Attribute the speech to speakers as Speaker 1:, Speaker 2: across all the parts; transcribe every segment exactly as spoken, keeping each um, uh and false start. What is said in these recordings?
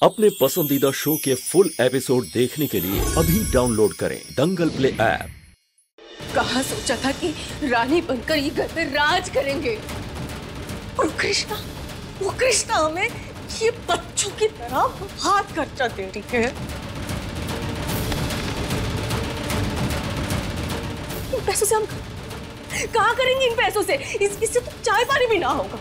Speaker 1: अपने पसंदीदा शो के फुल एपिसोड देखने के लिए अभी डाउनलोड करें दंगल प्ले ऐप।
Speaker 2: कहाँ सोचा था कि रानी बनकर ये घर पे राज करेंगे, और कृष्णा, वो कृष्णा हमें ये बच्चों की तरह हाथ खर्चा दे रही है। इन पैसों से हम कहाँ करेंगे? इन पैसों से इस, इससे तो चाय पानी भी ना होगा।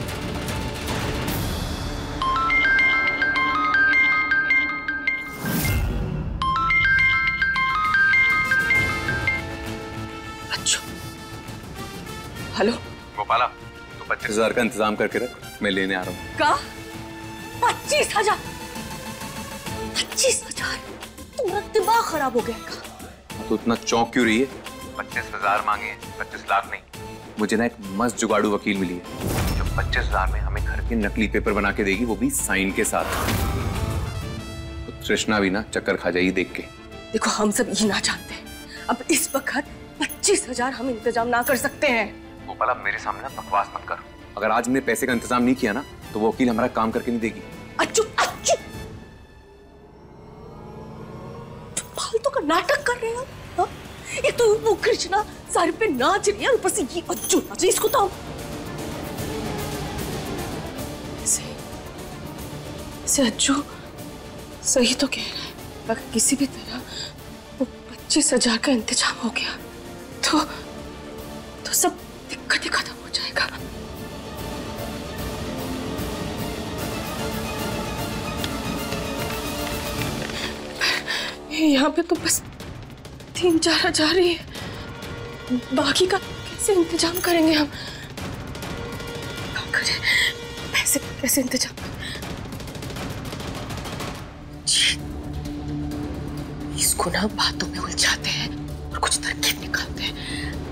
Speaker 2: हेलो
Speaker 3: गोपाला, तो पच्चीस हजार का इंतजाम करके रख, मैं लेने आ रहा हूँ।
Speaker 2: का पच्चीस हजार? पच्चीस हजार? तुम्हारा दिमाग खराब हो गया का?
Speaker 3: तो इतना चौंक क्यों रही है? पच्चीस हजार मांगे, पच्चीस लाख नहीं। मुझे ना एक मस्त जुगाड़ू वकील मिली है जो पच्चीस हजार में हमें घर के नकली पेपर बना के देगी, वो भी साइन के साथ। तो तृष्णा भी ना चक्कर खा जाएगी देख के।
Speaker 2: देखो, हम सब ये ना जानते, अब इस वक्त पच्चीस हजार हम इंतजाम ना कर सकते हैं।
Speaker 3: गोपाला, मेरे सामने ना बकवास मत कर। अगर आज हमने पैसे का इंतजाम नहीं किया ना, तो वो वकील हमारा काम करके नहीं देगी।
Speaker 2: अच्छू, अच्छू, फालतू का नाटक कर रहे हो। एक तो वो कृष्णा सर पे नाच रही है, ऊपर से ये अच्छू नाच रही, इसको तो से, से अच्छू सही तो कह रहा है। अगर किसी भी तरह वो पच्चीस हजार का इंतजाम हो गया तो तो सब दिक्कत ही खत्म हो जाएगा। यहाँ पे तो बस तीन चार हजार ही है, बाकी का कैसे इंतजाम करेंगे हम? क्या करें? पैसे कैसे इंतजाम करें? इसको ना बातों में उलझाते हैं और कुछ तरकीब निकालते हैं।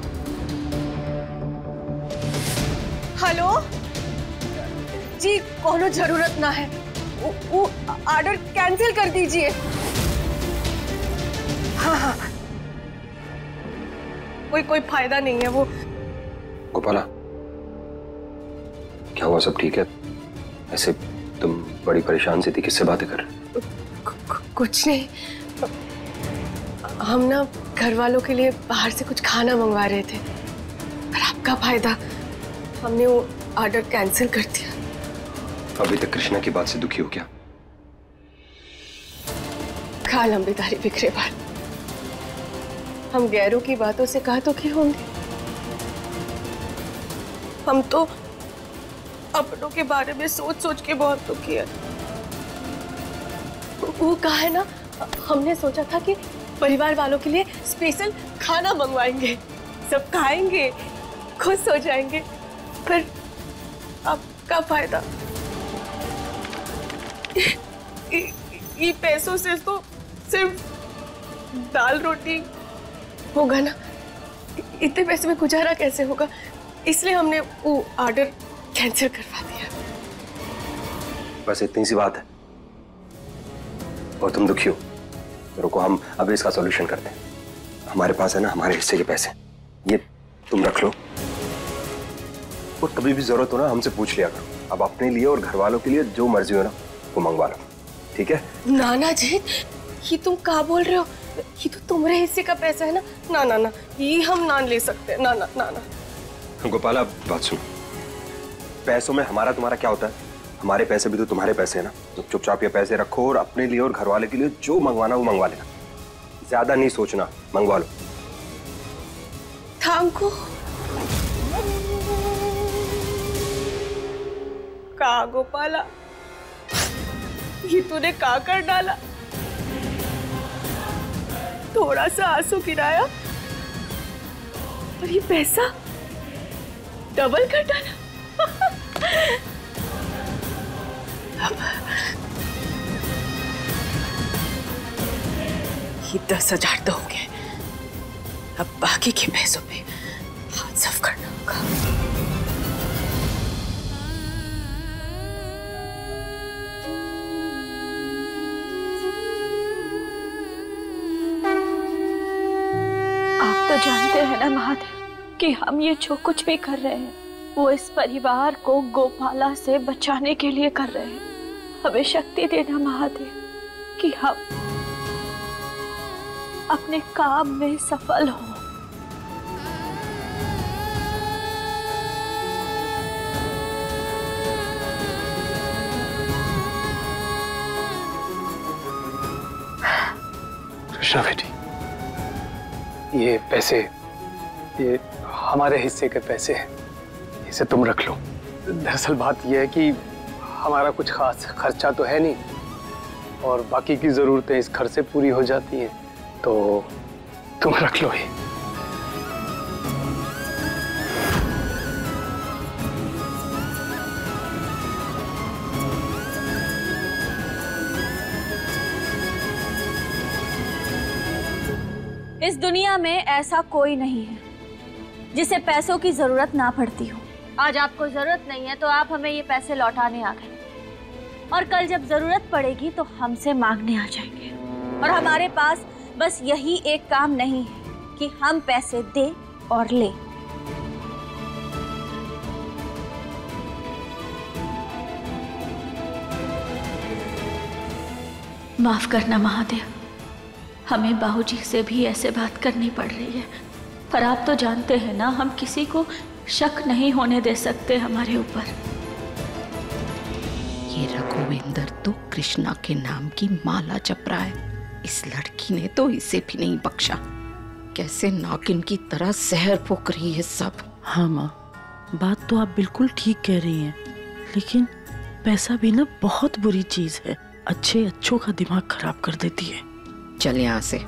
Speaker 2: हेलो जी, कोनो जरूरत ना है, वो ऑर्डर कैंसिल कर दीजिए। हाँ हाँ, कोई कोई फायदा नहीं है वो।
Speaker 4: गोपाला, क्या हुआ? सब ठीक है? ऐसे तुम बड़ी परेशान सी थी, किससे बातें कर रहे?
Speaker 2: कुछ नहीं, हम ना घर वालों के लिए बाहर से कुछ खाना मंगवा रहे थे, पर आपका फायदा, हमने वो ऑर्डर कैंसिल कर दिया।
Speaker 4: अभी तक कृष्णा की बात से दुखी हो क्या?
Speaker 2: खा लंबीदारी बिखरे बाल, हम गैरों की बातों से कहा तो क्यों होंगे? हम तो अपनों के बारे में सोच सोच के बहुत दुखी है। वो कहा है ना, हमने सोचा था कि परिवार वालों के लिए स्पेशल खाना मंगवाएंगे, सब खाएंगे, खुश हो जाएंगे, पर आपका फायदा ये पैसों से तो सिर्फ दाल रोटी होगा ना, इतने पैसे में गुजारा कैसे होगा? इसलिए हमने वो ऑर्डर कैंसिल करवा दिया।
Speaker 4: बस इतनी सी बात है और तुम दुखी हो? रुको, हम अब इसका सॉल्यूशन करते हैं। हमारे पास है ना हमारे हिस्से के पैसे, ये तुम रख लो, और कभी भी जरूरत हो ना हमसे पूछ लिया करो। अब अपने लिए और घर वालों के लिए जो मर्जी हो ना वो मंगवा लो, ठीक है?
Speaker 2: नाना जी, ये तुम क्या बोल रहे हो? ये तो तुम्हारे हिस्से का पैसा है ना। ना ना ना, ये हम ना ले सकते। ना ना ना ना।
Speaker 4: गोपाला, बात सुनो, पैसों में हमारा तुम्हारा क्या होता है? हमारे पैसे भी तो तुम्हारे पैसे है ना, तो चुपचाप ये पैसे रखो और अपने लिए और घर वाले के लिए जो मंगवाना वो मंगवा लेना, ज्यादा नहीं सोचना, मंगवा लो।
Speaker 2: Thank you. का गोपाला, ये तूने का कर डाला? थोड़ा सा आंसू गिराया और ये पैसा डबल कर डाला। अब ये दस हजार तो हो गए, अब बाकी के पैसों पे हाथ साफ करना होगा।
Speaker 5: जानते हैं ना महादेव कि हम ये जो कुछ भी कर रहे हैं वो इस परिवार को गोपाला से बचाने के लिए कर रहे हैं। हमें शक्ति देना महादेव कि हम अपने काम में सफल हों।
Speaker 6: कृष्णा बेटी, ये पैसे, ये हमारे हिस्से के पैसे हैं, इसे तुम रख लो। दरअसल बात यह है कि हमारा कुछ खास खर्चा तो है नहीं और बाकी की जरूरतें इस घर से पूरी हो जाती हैं, तो तुम रख लो ये।
Speaker 5: इस दुनिया में ऐसा कोई नहीं है जिसे पैसों की जरूरत ना पड़ती हो। आज आपको जरूरत नहीं है तो आप हमें ये पैसे लौटाने आ गए, और कल जब जरूरत पड़ेगी तो हमसे मांगने आ जाएंगे। और हमारे पास बस यही एक काम नहीं है कि हम पैसे दें और लें। माफ करना महादेव, हमें बाबूजी से भी ऐसे बात करनी पड़ रही है, पर आप तो जानते हैं ना, हम किसी को शक नहीं होने दे सकते हमारे ऊपर।
Speaker 7: ये रघुवेंद्र तो कृष्णा के नाम की माला जप रहा है। इस लड़की ने तो इसे भी नहीं बख्शा। कैसे नागिन की तरह जहर फूंक रही है सब।
Speaker 8: हाँ माँ, बात तो आप बिल्कुल ठीक कह रही हैं, लेकिन पैसा भी ना बहुत बुरी चीज है, अच्छे अच्छों का दिमाग खराब कर देती है।
Speaker 7: चल यहाँ से।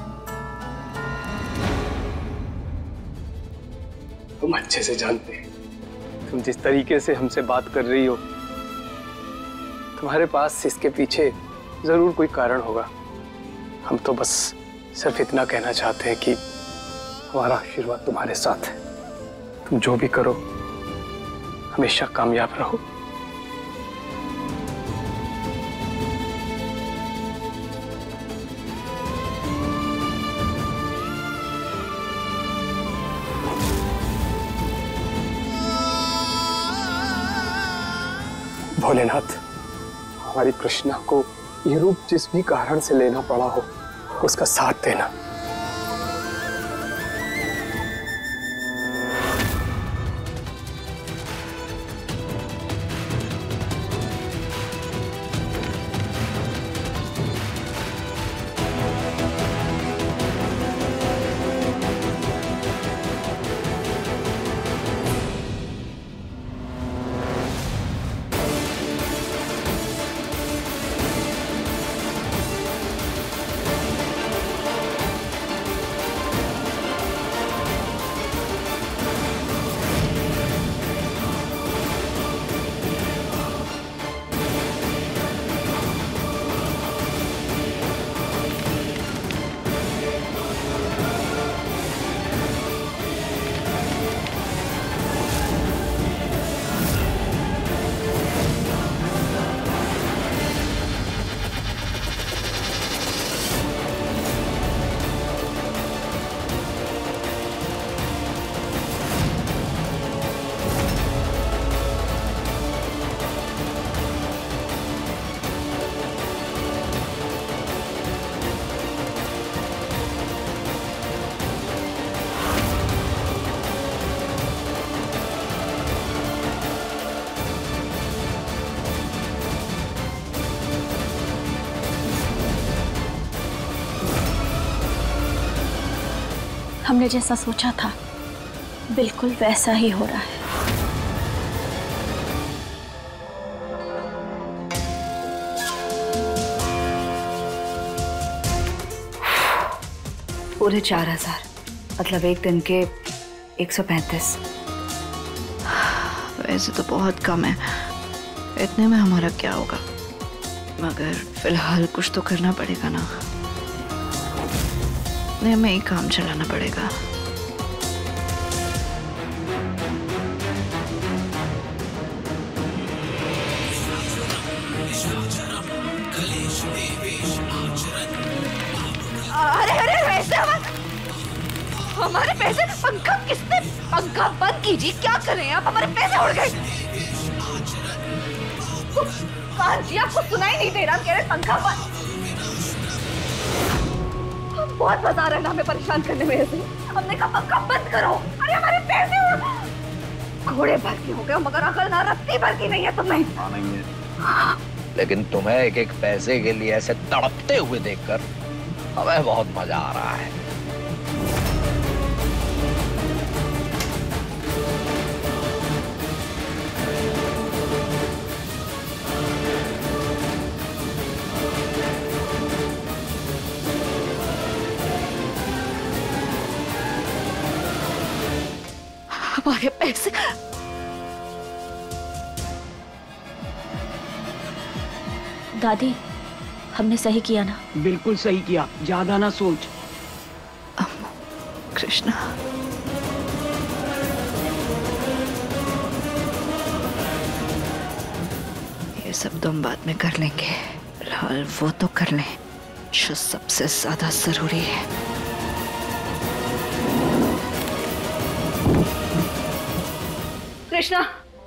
Speaker 6: तुम अच्छे से जानते हैं, तुम जिस तरीके से हमसे बात कर रही हो, तुम्हारे पास इसके पीछे जरूर कोई कारण होगा। हम तो बस सिर्फ इतना कहना चाहते हैं कि हमारा आशीर्वाद तुम्हारे साथ है। तुम जो भी करो हमेशा कामयाब रहो। भोलेनाथ, हमारी कृष्णा को ये रूप जिस भी कारण से लेना पड़ा हो, उसका साथ देना।
Speaker 5: हमने जैसा सोचा था बिल्कुल वैसा ही हो रहा है।
Speaker 9: पूरे चार हजार मतलब एक दिन के एक सौ पैंतीस।
Speaker 7: वैसे तो बहुत कम है, इतने में हमारा क्या होगा, मगर फिलहाल कुछ तो करना पड़ेगा ना। हमें ही काम चलाना पड़ेगा।
Speaker 10: अरे अरे वैसे हमारे पैसे, पंखा किसने, पंखा बंद कीजिए, क्या कर रहे हैं आप, हमारे पैसे उड़ गए। हनुमान जी आपको सुनाई नहीं दे रहा? कह रहे पंखा बंद। बहुत मजा आ रहा है ना हमें परेशान करने में ऐसे। हमने कहा पंखा बंद करो। अरे हमारे पैसे घोड़े भर के हो गए मगर अकल ना रत्ती भर की नहीं है तुम्हें।
Speaker 11: हाँ नहीं है। लेकिन तुम्हें एक एक पैसे के लिए ऐसे तड़पते हुए देखकर हमें बहुत मजा आ रहा है।
Speaker 10: हमारे पैसे
Speaker 5: दादी, हमने सही किया ना?
Speaker 12: बिल्कुल सही किया, ज्यादा ना सोच।
Speaker 10: कृष्णा, ये सब तो हम बाद में कर लेंगे। फिलहाल वो तो कर लें जो सबसे ज्यादा जरूरी है। कृष्णा,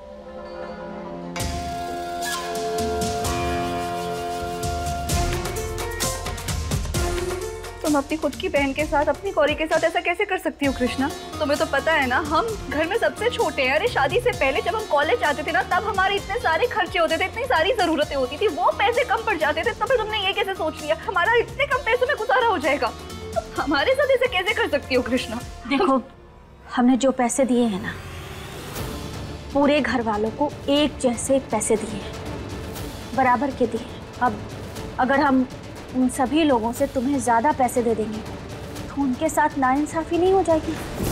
Speaker 10: तुम अपनी खुद की बहन के साथ, अपनी गौरी के साथ ऐसा कैसे कर सकती हो कृष्णा? तुम्हें तो पता है ना हम घर में सबसे छोटे हैं। अरे शादी से पहले जब हम कॉलेज जाते थे ना तब हमारे इतने सारे खर्चे होते थे, इतनी सारी जरूरतें होती थी, वो पैसे कम पड़ जाते थे। तब तुमने ये कैसे सोच लिया हमारा इतने कम पैसों में गुजारा हो जाएगा? तो हमारे साथ ऐसे कैसे कर सकती हो कृष्णा?
Speaker 5: देखो, हमने जो पैसे दिए हैं ना, पूरे घर वालों को एक जैसे पैसे दिए हैं, बराबर के दिए। अब अगर हम उन सभी लोगों से तुम्हें ज्यादा पैसे दे देंगे तो उनके साथ नाइंसाफी नहीं हो जाएगी?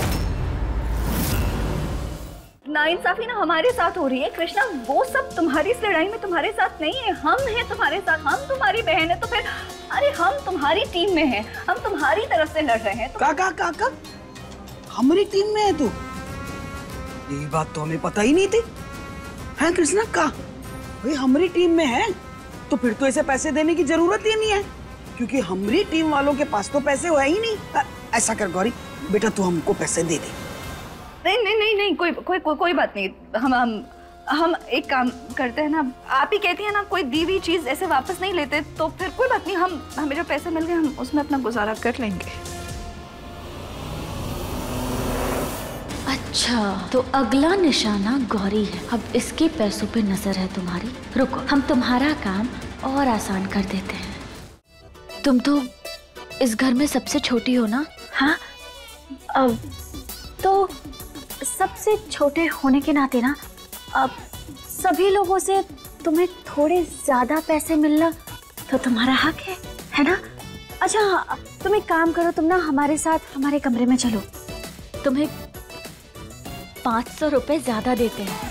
Speaker 10: नाइंसाफी ना हमारे साथ हो रही है कृष्णा। वो सब तुम्हारी इस लड़ाई में तुम्हारे साथ नहीं है, हम हैं तुम्हारे साथ। हम तुम्हारी बहन है तो फिर अरे हम तुम्हारी टीम में हैं, हम तुम्हारी तरफ से लड़ रहे हैं। तो...
Speaker 12: काका काका हमारी टीम में है तू? ये बात तो हमें पता ही नहीं थी। है कृष्णा का भाई हमारी टीम में है तो फिर तो ऐसे पैसे देने की जरूरत ही नहीं है, क्योंकि हमारी टीम वालों के पास तो पैसे हुए ही नहीं। आ, ऐसा कर गौरी बेटा, तू हमको पैसे दे दे।
Speaker 10: नहीं नहीं नहीं नहीं कोई कोई कोई, कोई बात नहीं। हम हम हम एक काम करते हैं ना, आप ही कहती है ना कोई दी हुई चीज ऐसे वापस नहीं लेते, तो फिर कोई बात नहीं। हम हमें जो पैसे मिल गए हम उसमें अपना गुजारा कर लेंगे।
Speaker 5: अच्छा, तो अगला निशाना गौरी है। अब इसके पैसों पे नजर है तुम्हारी। रुको, हम तुम्हारा काम और आसान कर देते हैं। तुम तो इस घर में सबसे छोटी हो ना? हाँ, अब तो सबसे छोटे होने के नाते ना अब सभी लोगों से तुम्हें थोड़े ज्यादा पैसे मिलना तो तुम्हारा हक है, है ना? अच्छा, तुम एक काम करो, तुम ना हमारे साथ हमारे कमरे में चलो। तुम्हें पाँच सौ रुपए ज्यादा देते हैं।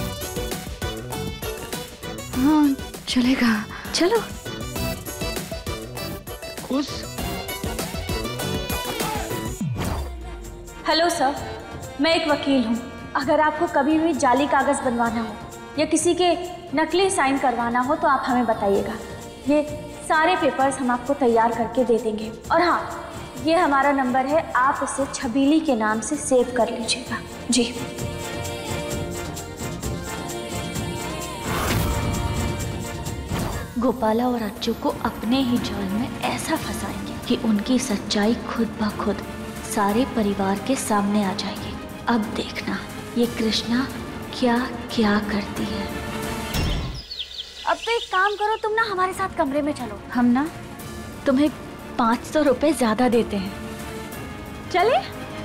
Speaker 10: हाँ चलेगा,
Speaker 5: चलो।
Speaker 12: खुश?
Speaker 5: हेलो सर, मैं एक वकील हूँ। अगर आपको कभी भी जाली कागज बनवाना हो या किसी के नकली साइन करवाना हो तो आप हमें बताइएगा। ये सारे पेपर्स हम आपको तैयार करके दे देंगे। और हाँ, ये हमारा नंबर है, आप इसे छबीली के नाम से सेव कर लीजिएगा। जी। गोपाला और अच्चू को अपने ही जाल में ऐसा फंसाएंगे कि उनकी सच्चाई खुद ब खुद सारे परिवार के सामने आ जाएगी। अब देखना ये कृष्णा क्या क्या करती है। अब तो एक काम करो, तुम ना हमारे साथ कमरे में चलो। हम ना तुम्हें पाँच सौ रुपए ज्यादा देते हैं। चले?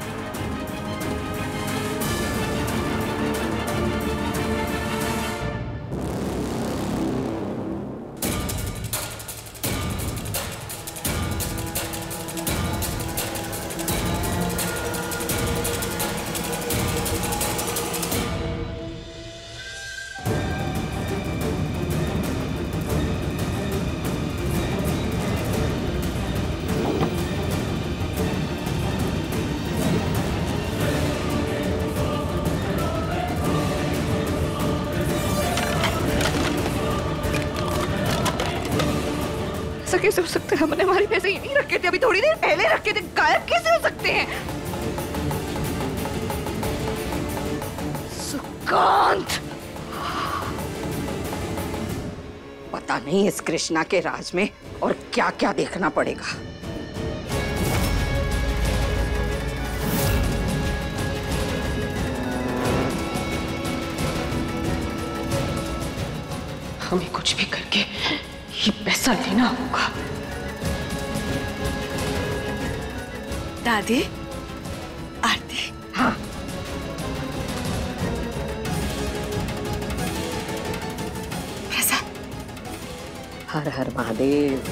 Speaker 10: कैसे हो सकता है? हमने हमारे पैसे ही नहीं रखे थे, अभी थोड़ी देर पहले रखे थे। गायब कैसे हो सकते हैं? सुकांत,
Speaker 7: पता नहीं इस कृष्णा के राज में और क्या क्या देखना पड़ेगा।
Speaker 2: हमें कुछ भी करके ये पैसा लेना होगा। दादी, आरती।
Speaker 7: हाँ।
Speaker 2: प्रसाद।
Speaker 7: हर हर महादेव।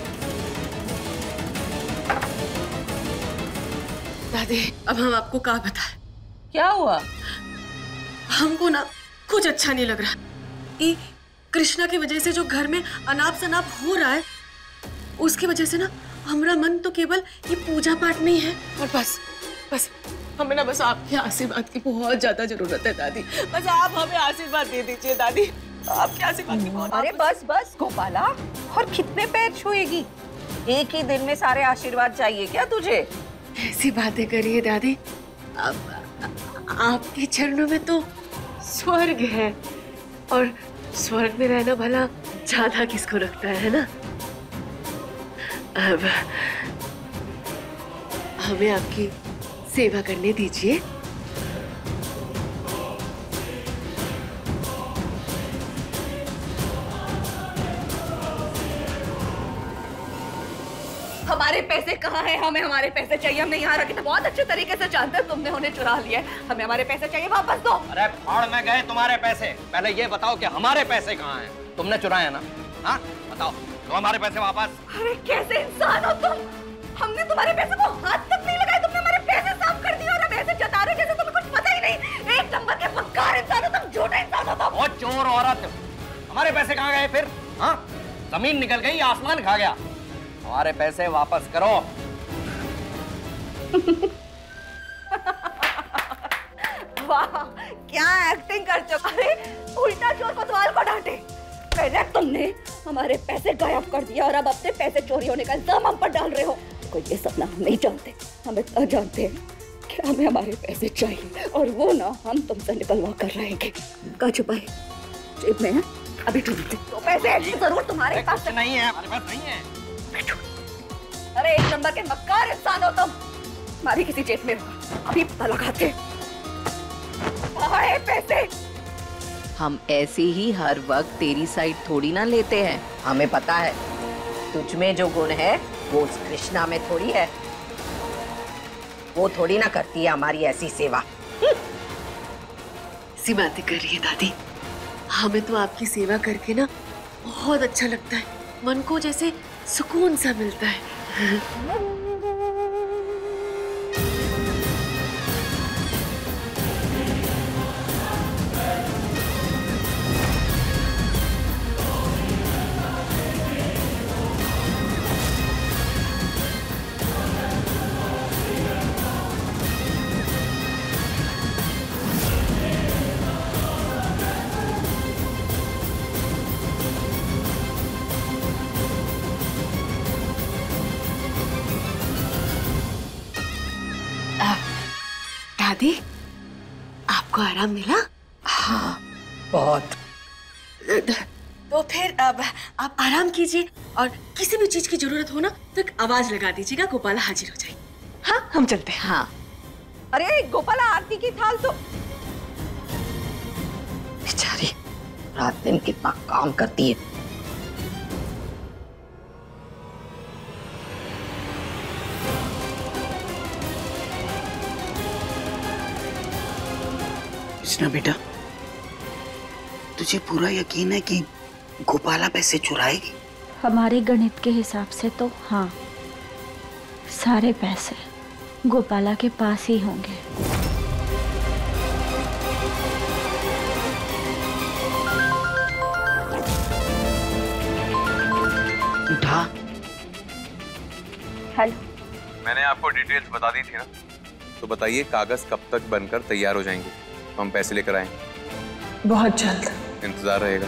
Speaker 2: दादी, अब हम आपको क्या बताएं?
Speaker 8: क्या हुआ?
Speaker 2: हमको ना कुछ अच्छा नहीं लग रहा। ये कृष्णा की वजह से जो घर में अनाप शनाप हो रहा है, उसकी वजह से ना हमारा मन तो केवल ये पूजा पाठ में ही है। और बस बस हमें ना बस आपके आशीर्वाद की बहुत ज्यादा जरूरत है दादी। बस आप हमें आशीर्वाद दे दीजिए दादी, आपके आशीर्वाद की बहुत।
Speaker 13: अरे बस बस गोपाला, और कितने पैर छुएगी? एक ही दिन में सारे आशीर्वाद चाहिए क्या तुझे?
Speaker 2: ऐसी बातें करिए दादी, आप, आपके चरणों में तो स्वर्ग है, और स्वर्ग में रहना भला ज्यादा किसको रखता है ना। अब हमें आपकी सेवा करने दीजिए।
Speaker 10: हमारे पैसे कहाँ हैं? हमें हमारे पैसे चाहिए। हमने यहाँ रखे थे, बहुत अच्छे तरीके से जानते हैं तुमने उन्हें चुरा लिया है। हमें हमारे पैसे चाहिए, वापस दो।
Speaker 11: अरे फाड़ में गए तुम्हारे पैसे। पहले ये बताओ कि हमारे पैसे कहाँ हैं? तुमने चुराए ना? हाँ बताओ, तो हमारे पैसे वापस।
Speaker 10: अरे कैसे इंसान हो तुम? हमने तुम्हारे पैसे को हाथ तक नहीं लगाए, तुमने हमारे पैसे साफ कर दिए और अब ऐसे जता रहे जैसे तुम्हें कुछ पता ही नहीं। एक नंबर के मक्कार इंसान हो तुम, झूठा इंसान हो तुम।
Speaker 11: ओ चोर औरत, हमारे पैसे कहाँ गए फिर? हाँ, जमीन निकल गई, आसमान खा गया। हमारे पैसे वापस करो।
Speaker 10: वाह, क्या एक्टिंग कर चुका है। उल्टा चोर कोतवाल को डांटे। पहले तुमने हमारे पैसे गायब कर दिया और अब अपने पैसे चोरी होने का इल्जाम हम पर डाल रहे हो। कोई ये सपना हम नहीं जानते, हम इतना जानते हैं कि हमें हमारे पैसे चाहिए, और वो ना हम तुमसे निकलवा कर रहेंगे। कहाँ छुपाए? जेब में है, अभी ढूंढते। तो पैसे जरूर तुम्हारे पास
Speaker 11: नहीं है, हमारे पास नहीं है।
Speaker 10: अरे एक नंबर के मक्कार इंसान हो तुम। हमारी किसी जेब में अभी पता लगाते। आए पैसे।
Speaker 7: हम ऐसे ही हर वक्त तेरी साइड थोड़ी ना लेते हैं। हमें पता है तुझ में जो गुण है वो उस कृष्णा में थोड़ी है। वो थोड़ी ना करती है हमारी ऐसी सेवा।
Speaker 2: ऐसी बातें कर रही है दादी, हमें तो आपकी सेवा करके ना बहुत अच्छा लगता है। मन को जैसे सुकून सा मिलता है। दादी, आपको आराम मिला?
Speaker 7: हाँ, बहुत।
Speaker 2: तो फिर अब आप आराम कीजिए, और किसी भी चीज की जरूरत हो ना तो एक आवाज लगा दीजिएगा, गोपाला हाजिर हो जाए। हाँ, हम चलते हैं।
Speaker 7: हाँ।
Speaker 13: अरे गोपाला, आरती की थाल तो।
Speaker 7: बेचारी रात दिन कितना काम करती है।
Speaker 12: कृष्णा बेटा, तुझे पूरा यकीन है कि गोपाला पैसे चुराएगी?
Speaker 5: हमारे गणित के हिसाब से तो हाँ, सारे पैसे गोपाला के पास ही होंगे।
Speaker 12: उठा।
Speaker 5: हेलो।
Speaker 3: मैंने आपको डिटेल्स बता दी थी ना, तो बताइए कागज कब तक बनकर तैयार हो जाएंगे तो हम पैसे लेकर आएंगे?
Speaker 2: बहुत जल्द।
Speaker 3: इंतजार रहेगा।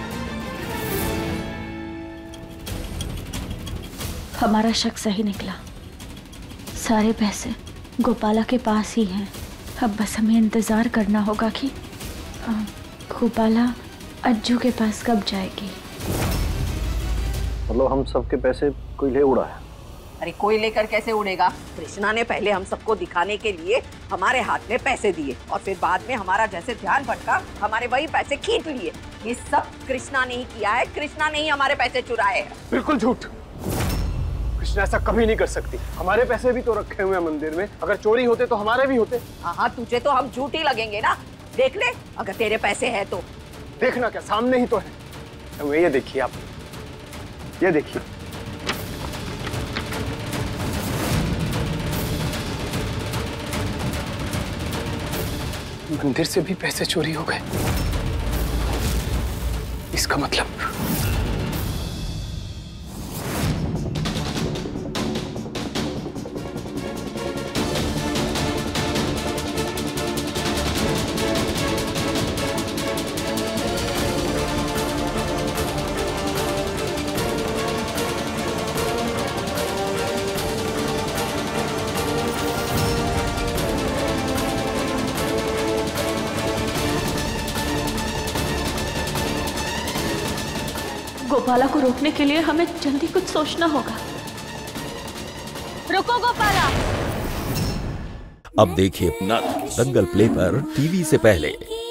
Speaker 5: हमारा शक सही निकला, सारे पैसे गोपाला के पास ही हैं। अब बस हमें इंतजार करना होगा कि गोपाला अज्जू के पास कब जाएगी।
Speaker 14: मतलब हम सबके पैसे कोई ले उड़ा है?
Speaker 13: अरे कोई लेकर कैसे उड़ेगा? कृष्णा ने पहले हम सबको दिखाने के लिए हमारे हाथ में पैसे दिए और फिर बाद में हमारा जैसे ध्यान भटका हमारे वही पैसे खींच लिए। ये सब कृष्णा ने ही किया है, कृष्णा ने ही हमारे पैसे चुराए हैं।
Speaker 6: बिल्कुल झूठ। कृष्णा ऐसा कभी नहीं कर सकती। हमारे पैसे भी तो रखे हुए हैं मंदिर में, अगर चोरी होते तो हमारे भी होते।
Speaker 13: हाँ हाँ, तुझे तो हम झूठी लगेंगे ना। देख ले, अगर तेरे पैसे हैं तो।
Speaker 6: देखना क्या, सामने ही तो है। ये देखिए आप, ये देखिए। मंदिर से भी पैसे चोरी हो गए। इसका मतलब
Speaker 5: गोपाला को रोकने के लिए हमें जल्दी कुछ सोचना होगा। रुको गोपाला।
Speaker 1: अब देखिए नट दंगल प्ले पर टीवी से पहले।